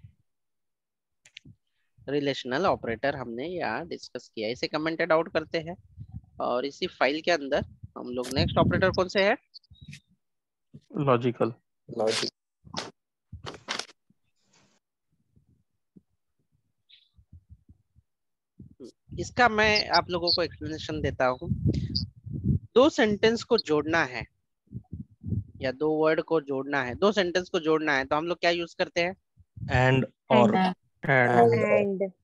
रिलेशनल ऑपरेटर हमने यहाँ डिस्कस किया, इसे कमेंटेड आउट करते हैं और इसी फाइल के अंदर हम लोग नेक्स्ट ऑपरेटर कौन से है? Logical. लॉजिक। इसका मैं आप लोगों को एक्सप्लेनेशन देता हूँ। दो सेंटेंस को जोड़ना है या दो वर्ड को जोड़ना है, दो सेंटेंस को जोड़ना है तो हम लोग क्या यूज करते हैं? And or. And. And.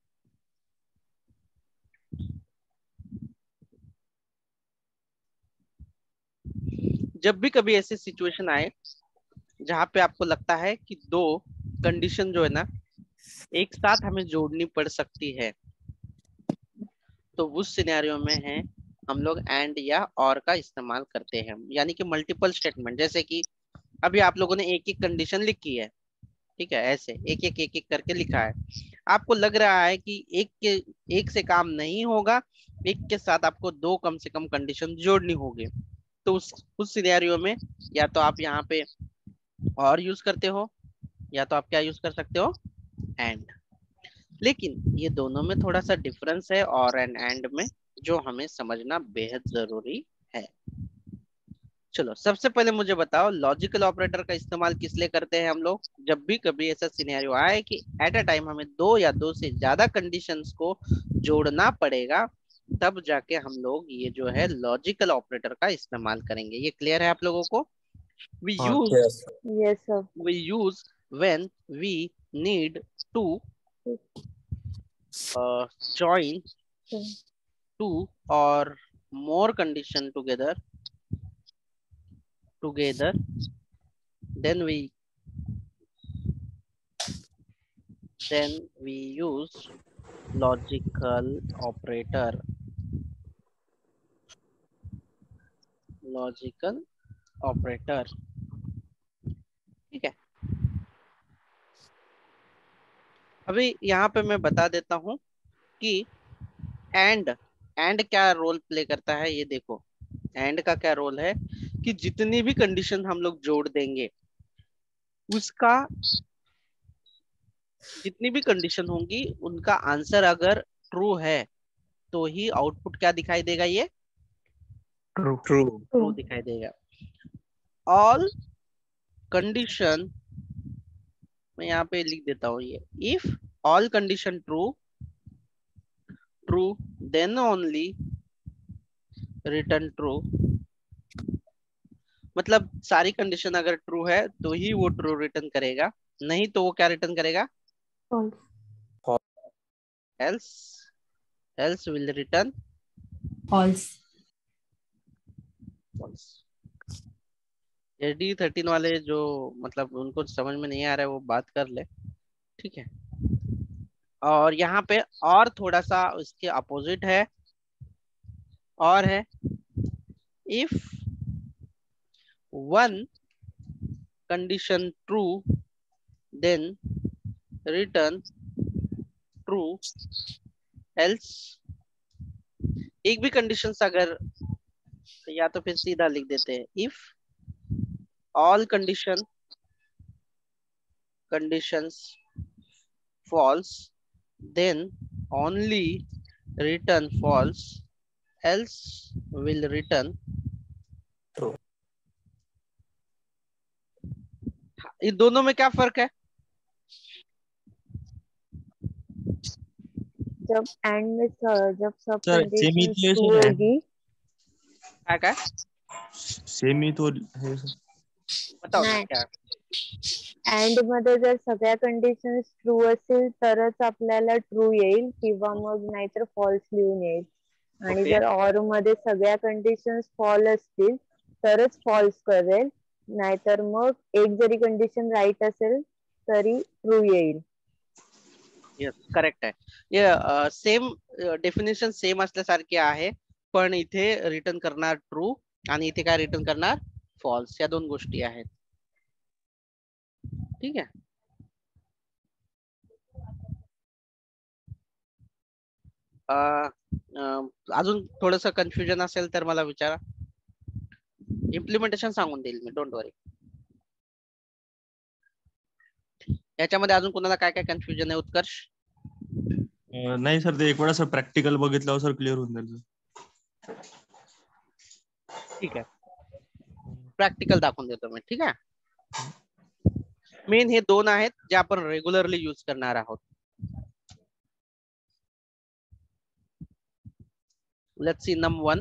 जब भी कभी ऐसी सिचुएशन आए जहां पे आपको लगता है कि दो कंडीशन जो है ना एक साथ हमें जोड़नी पड़ सकती है, तो उस सिनेरियो में है हम लोग एंड या और का इस्तेमाल करते हैं, यानी कि मल्टीपल स्टेटमेंट। जैसे कि अभी आप लोगों ने एक एक कंडीशन लिखी है, ठीक है, ऐसे एक एक करके लिखा है। आपको लग रहा है कि एक से काम नहीं होगा, एक के साथ आपको दो कम से कम कंडीशन जोड़नी होगी। तो उस सिनेरियो में या तो आप यहाँ पे और यूज करते हो या तो आप क्या यूज कर सकते हो? एंड। लेकिन ये दोनों में थोड़ा सा डिफरेंस है और एंड में, जो हमें समझना बेहद जरूरी है। चलो सबसे पहले मुझे बताओ, लॉजिकल ऑपरेटर का इस्तेमाल किस लिए करते हैं हम लोग? जब भी कभी ऐसा सिनेरियो आए कि एट अ टाइम हमें दो या दो से ज्यादा कंडीशंस को जोड़ना पड़ेगा, तब जाके हम लोग ये जो है लॉजिकल ऑपरेटर का इस्तेमाल करेंगे। ये क्लियर है आप लोगों को? we हाँ, use Yes. Yes, sir. we use when we need to join two or more condition together then we use logical operator ठीक है। अभी यहाँ पे मैं बता देता हूँ कि एंड क्या रोल प्ले करता है। ये देखो एंड का क्या रोल है कि जितनी भी कंडीशन हम लोग जोड़ देंगे उसका जितनी भी कंडीशन होंगी उनका आंसर अगर ट्रू है तो ही आउटपुट क्या दिखाई देगा, ये ट्रू। ट्रू दिखाई देगा। ऑल कंडीशन मैं यहाँ पे लिख देता हूँ ये, if all condition true then only return true. मतलब सारी कंडीशन अगर ट्रू है तो ही वो ट्रू रिटर्न करेगा, नहीं तो वो क्या रिटर्न करेगा, else will return false. false। ये D13 वाले जो मतलब उनको समझ में नहीं आ रहा है वो बात कर ले, ठीक है। और यहाँ पे और थोड़ा सा इसके अपोजिट है, और है if one condition true then return true else। एक भी कंडीशन अगर, या तो फिर सीधा लिख देते हैं if all conditions false then only return false else will return True. इन दोनों में क्या फर्क है? जब एंड में जब सब सर, कंडीशन semi ट्रू है। होगी, क्या सेम ही तो है सर। बताओ ना नाही. क्या? एंड मध्ये जर सगळ्या कंडिशन ट्रू असेल तरच आपल्याला ट्रू येईल किंवा मग नाहीतर फॉल्स लिहून येईल, आणि Okay. जर ऑर मध्ये सगळ्या कंडिशन फॉल असतील तरच फॉल्स करेल, नाहीतर मग एक जरी कंडिशन राईट असेल तरी ट्रू येईल. यस करेक्ट आहे। ये सेम डेफिनेशन सेम असल्यासारखी आहे, पण इथे रिटर्न करणार ट्रू आणि इथे काय रिटर्न करणार फॉल्स, या दोन गोष्टी आहेत, ठीक आहे। अजून थोडस कन्फ्युजन असेल तर मला विचारा, इम्प्लिमेंटेशन सांगून देईल मी, डोंट वरी। याच्यामध्ये अजून कोणाला काय काय कन्फ्युजन आहे उत्कर्ष? नाही सर, ते एक वेळा सर प्रॅक्टिकल बघितल्यावर सर क्लिअर होऊन जाईल सर। ठीक आहे, प्रॅक्टिकल दाखवून देतो मी, ठीक आहे। मेन हे दोन आहेत जे आपण रेग्युलरली यूज करणार आहोत। Let's see num 1।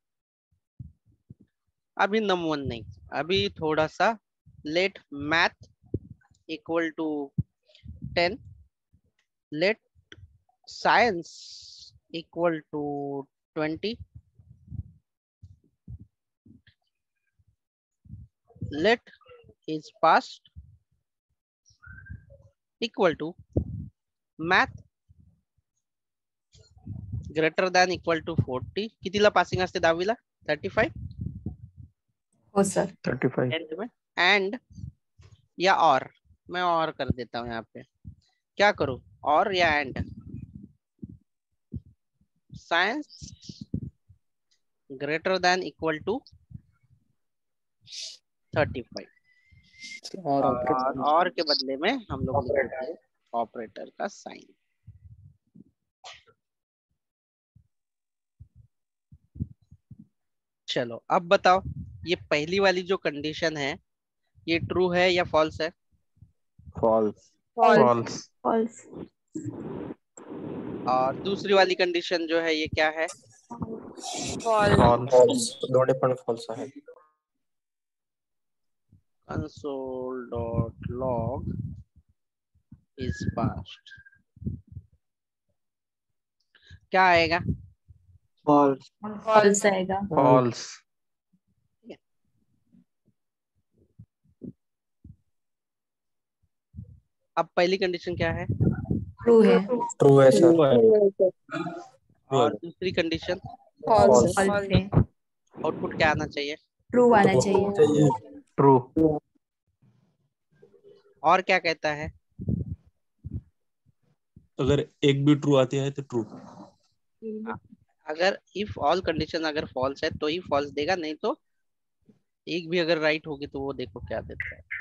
अभी नम 1 नहीं, अभी थोड़ा सा let math equal to 10, let science equal to 20, let is past equal to math greater than equal to 40। कितीला पासिंग असते 10वीला? 35 हो सर। 35। एंड में एंड या और, मैं और कर देता हूँ यहाँ पे, क्या करूँ और या and? Science greater than equal to 35, और के बदले में हम लोग लिख देते हैं ऑपरेटर का साइन। चलो अब बताओ, ये पहली वाली जो कंडीशन है ये ट्रू है या फॉल्स है? फॉल्स। फॉल्स। फॉल्स। और दूसरी वाली कंडीशन जो है ये क्या है? फॉल्स. फॉल्स दोन्ही पण फॉल्स आहेत. console.log is passed. क्या आएगा? false, फॉल्स आएगा. false, अब पहली कंडीशन क्या है? ट्रू है. ट्रू है सर. और दूसरी कंडीशन फॉल्स. फॉल्स है. आउटपुट क्या आना चाहिए? ट्रू आना चाहिए. true, और क्या कहता है? अगर एक भी ट्रू आती है तो ट्रू. अगर इफ ऑल कंडीशन अगर फॉल्स है तो ही फॉल्स देगा, नहीं तो एक भी अगर राइट होगी तो वो देखो क्या देता है.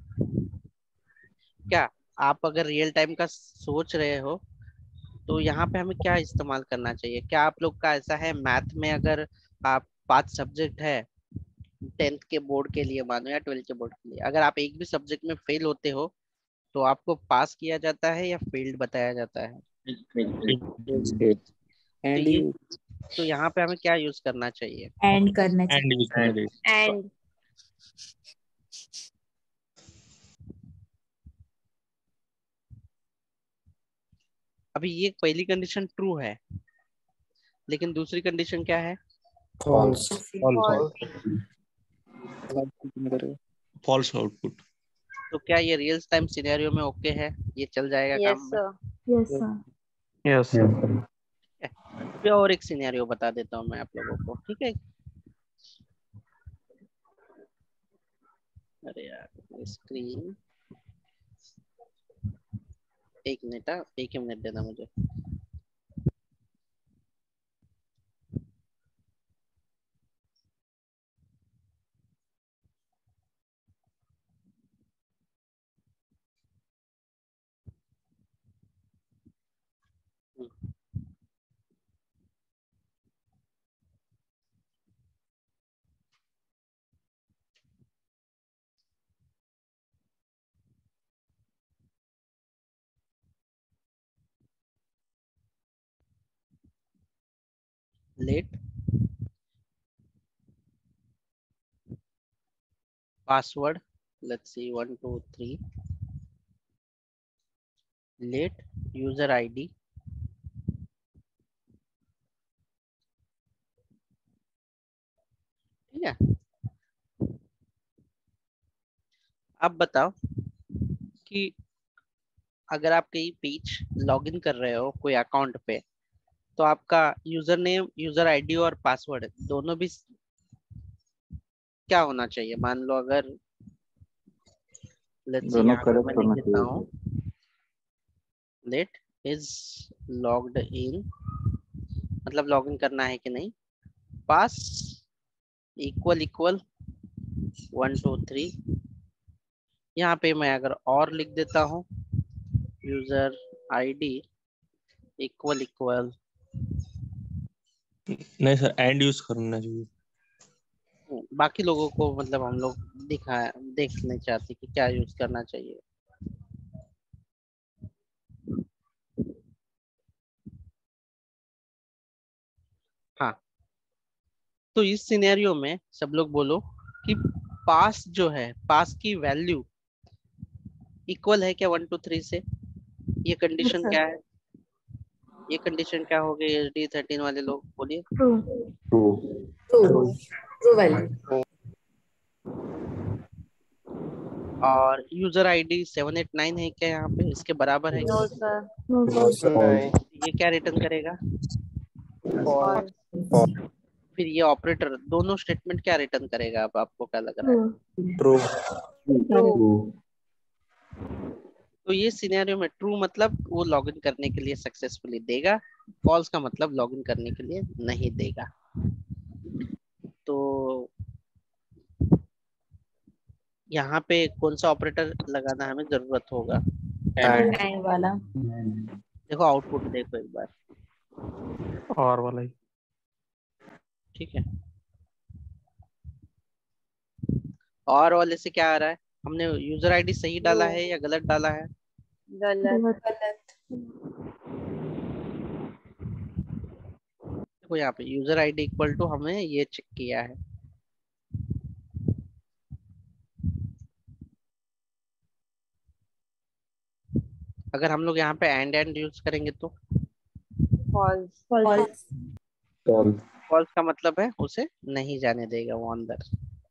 क्या आप अगर रियल टाइम का सोच रहे हो तो यहाँ पे हमें क्या इस्तेमाल करना चाहिए? क्या आप लोग का ऐसा है मैथ में, अगर आप 5 सब्जेक्ट है 10th के बोर्ड के लिए मानो या 12th के बोर्ड के लिए, अगर आप एक भी सब्जेक्ट में फेल होते हो तो आपको पास किया जाता है या फेल्ड बताया जाता है? तो यहाँ पे हमें क्या यूज करना चाहिए? एंड करना चाहिए. एंड यूज करना चाहिए. एंड. अभी ये पहली कंडीशन ट्रू है, लेकिन दूसरी कंडीशन क्या है? फॉल्स. False output. तो क्या ये रियल टाइम सिनेरियो में ओके है? ये चल जाएगा यस काम में? सर. Yes sir. yes, अभी और एक सिनेरियो बता देता हूँ मैं आप लोगों को, ठीक है? अरे यार स्क्रीन, एक मिनट, एक ही मिनट देना मुझे. Let password, let's see 1 2 3, let user ID, ठीक है? अब बताओ कि अगर आप कहीं पेज लॉगिन कर रहे हो कोई अकाउंट पे, तो आपका यूजर नेम, यूजर आईडी और पासवर्ड दोनों भी क्या होना चाहिए? मान लो अगर लेट्स सी दोनों यहाँ पे मैं correct लिख होना देता चाहिए. हूँ लेट इज लॉग्ड इन, मतलब लॉगिन करना है कि नहीं, पास इक्वल इक्वल 1 2 3. यहाँ पे मैं अगर और लिख देता हूँ यूजर आईडी इक्वल इक्वल, नहीं सर, एंड यूज करना चाहिए. बाकी लोगों को मतलब हम लोग देखना चाहते कि क्या यूज करना चाहिए. हाँ, तो इस सिनेरियो में सब लोग बोलो कि पास जो है, पास की वैल्यू इक्वल है क्या 1 2 3 से? ये कंडीशन क्या है? ये कंडीशन क्या हो गई? HD 13 वाले लोग बोलिए. ट्रू. True value. और यूजर आईडी 789 है क्या यहाँ पे? इसके बराबर है नो क्या? सर. ये क्या रिटर्न करेगा? फॉल्स. फिर ये ऑपरेटर दोनों स्टेटमेंट क्या रिटर्न करेगा? अब आपको क्या लग रहा है? ट्रू. तो ये सिनेरियो में ट्रू मतलब वो लॉगिन करने के लिए सक्सेसफुली देगा, फॉल्स का मतलब लॉगिन करने के लिए नहीं देगा. तो यहाँ पे कौन सा ऑपरेटर लगाना हमें जरूरत होगा? एंड वाला. देखो आउटपुट देखो एक बार, और वाला ही. ठीक है? और वाले से क्या आ रहा है? हमने यूजर आईडी सही डाला है या गलत डाला है? गलत. देखो यहाँ पे यूजर आईडी इक्वल टू हमने ये चेक किया है। अगर हम लोग यहाँ पे एंड यूज करेंगे तो फॉल्स। फॉल्स। false, फॉल्स का मतलब है उसे नहीं जाने देगा वो अंदर।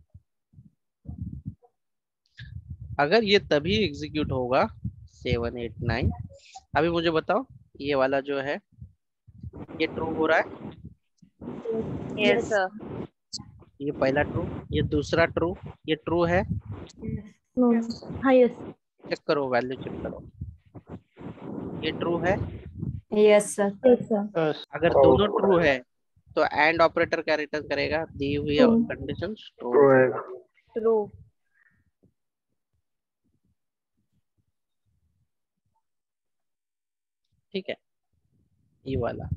अगर ये तभी एग्जीक्यूट होगा 789। अभी मुझे बताओ ये वाला जो है ये ट्रू हो रहा है, यस सर। ये पहला ट्रू, ये दूसरा ट्रू, ये ट्रू है। हाँ यस। चेक करो, वैल्यू चेक करो, ये ट्रू है। Yes sir. Yes sir. अगर दोनों ट्रू है तो एंड ऑपरेटर क्या रिटर्न करेगा? दी हुई True. Condition true. ट्रू आएगा। ट्रू। ठीक है, ये वाला।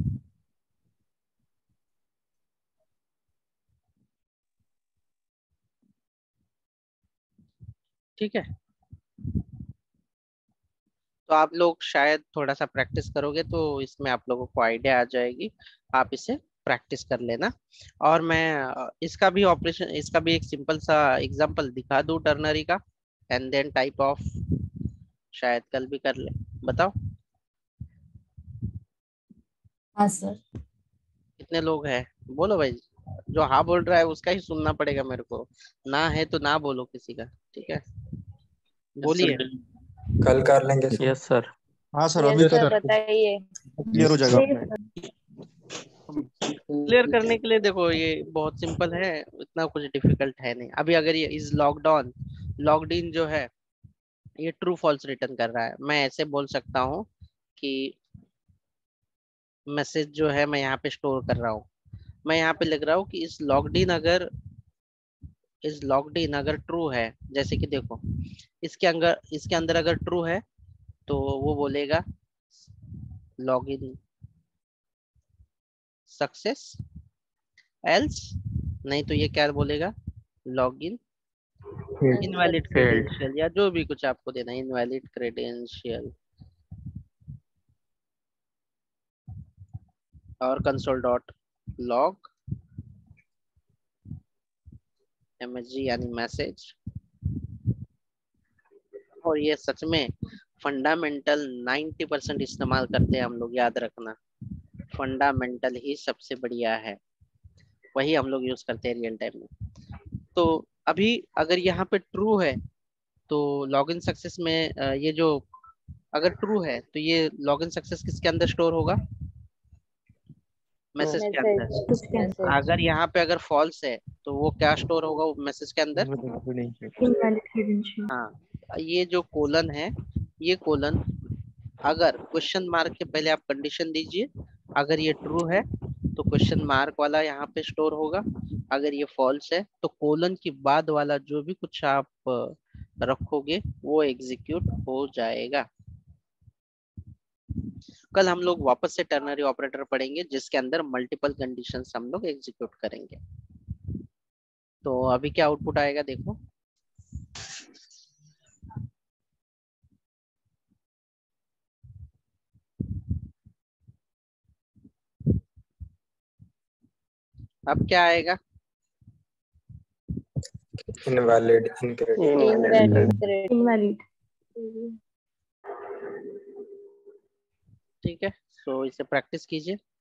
ठीक है, तो आप लोग शायद थोड़ा सा प्रैक्टिस करोगे तो इसमें आप लोगों को आइडिया आ जाएगी। आप इसे प्रैक्टिस कर लेना। और मैं इसका भी ऑपरेशन, इसका भी एक सिंपल सा एग्जांपल दिखा दूं टर्नरी का, एंड देन टाइप ऑफ, शायद कल भी कर ले। बताओ हाँ सर। कितने लोग हैं? बोलो भाई, जो हाँ बोल रहा है उसका ही सुनना पड़ेगा मेरे को, ना है तो ना बोलो किसी का। ठीक है, बोलिए। कल कर लेंगे सर। Yes sir. हाँ सर, यस अभी सर कर बताइए। क्लियर हो जाएगा अपना। क्लियर करने के लिए देखो ये बहुत सिंपल है, इतना कुछ डिफिकल्ट है नहीं। अभी अगर ये is logged on, logged in जो है ये ट्रू फॉल्स रिटर्न कर रहा है। मैं ऐसे बोल सकता हूँ कि मैसेज जो है मैं यहाँ पे स्टोर कर रहा हूँ, मैं यहाँ पे लिख रहा हूँ कि इस लॉग्ड इन अगर ट्रू है, जैसे कि देखो इसके अंदर अगर ट्रू है तो वो बोलेगा लॉग इन सक्सेस, एल्स नहीं तो ये क्या बोलेगा, लॉग इन इनवैलिड क्रेडेंशियल, या जो भी कुछ आपको देना है, इनवैलिड क्रेडेंशियल। और कंसोल डॉट लॉग एमएसजी यानी मैसेज। और ये सच में फंडामेंटल 90% इस्तेमाल करते हैं हम लोग, याद रखना। फंडामेंटल ही सबसे बढ़िया है, वही हम लोग यूज करते हैं रियल टाइम में। तो अभी अगर यहाँ पे ट्रू है तो लॉगिन सक्सेस में ये जो अगर ट्रू है तो ये लॉगिन सक्सेस किसके अंदर स्टोर होगा? मैसेज के अंदर। मैसेज। अगर यहाँ पे अगर फॉल्स है तो वो क्या स्टोर होगा मैसेज के अंदर? हाँ, ये जो कोलन है, ये कोलन अगर क्वेश्चन मार्क के पहले आप कंडीशन दीजिए, अगर ये ट्रू है तो क्वेश्चन मार्क वाला यहाँ पे स्टोर होगा, अगर ये फॉल्स है तो कोलन के बाद वाला जो भी कुछ आप रखोगे वो एग्जीक्यूट हो जाएगा। कल हम लोग वापस से टर्नरी ऑपरेटर पढ़ेंगे जिसके अंदर मल्टीपल कंडीशंस हम लोग एग्जीक्यूट करेंगे। तो अभी क्या आउटपुट आएगा देखो। अब क्या आएगा? Invalid invalid. ठीक है, तो इसे प्रैक्टिस कीजिए।